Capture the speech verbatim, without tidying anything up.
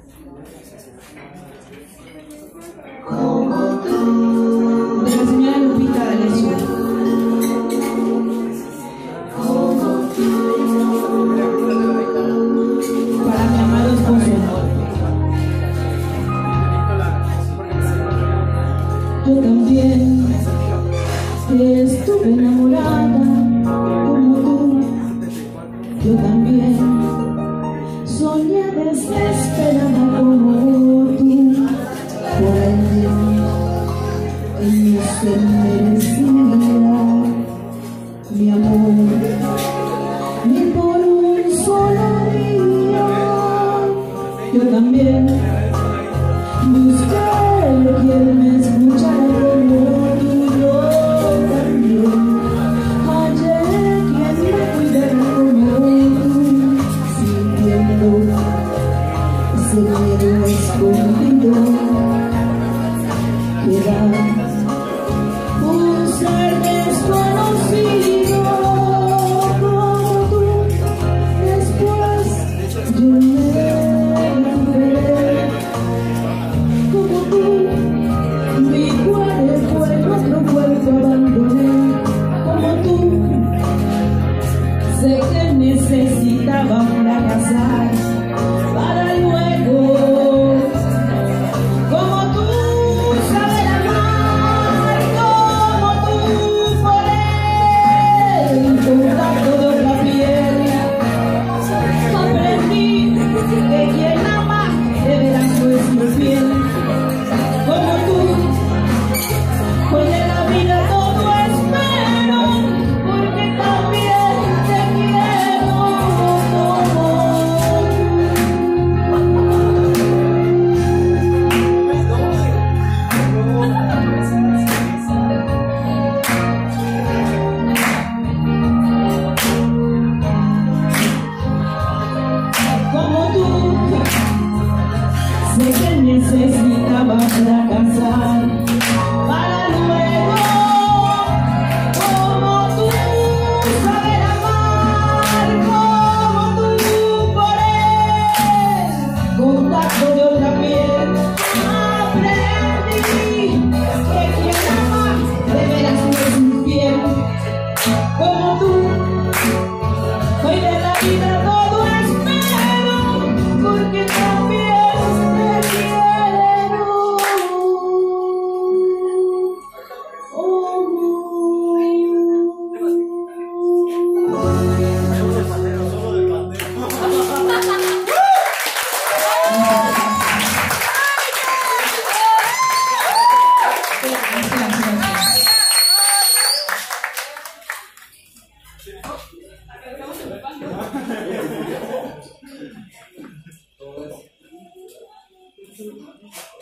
De la señora Lupita D'Alessio. Para mi amado esposo. Yo también estuve enamorada como tú. Yo también soñé desesperada como tú. Por él, él no se merecía mi amor, ni por un solo día. Yo también busqué quien me escuchara como tú. Yo también hallé quien me cuidara como tú, sintiendo ese miedo escondido que da un ser desconocido como tú. Después yo me recuperé como tú. Mi cuerpo en otro cuerpo abandoné como tú. Sé que necesitaba fracasar para luego, como tú, saber amar como tú. Por él, el contacto de otra piel, aprendí que quien ama de veras no es infiel como tú. Hoy de la vida todo espero, porque también te quiero como tú. Como tú, sé que necesitaba fracasar para luego, como tú, saber amar como tú. Por él, contacto de otra piel, aprendí que quien ama de veras no es infiel como tú. Hoy de la vida todo espero, porque también te quiero. Oh.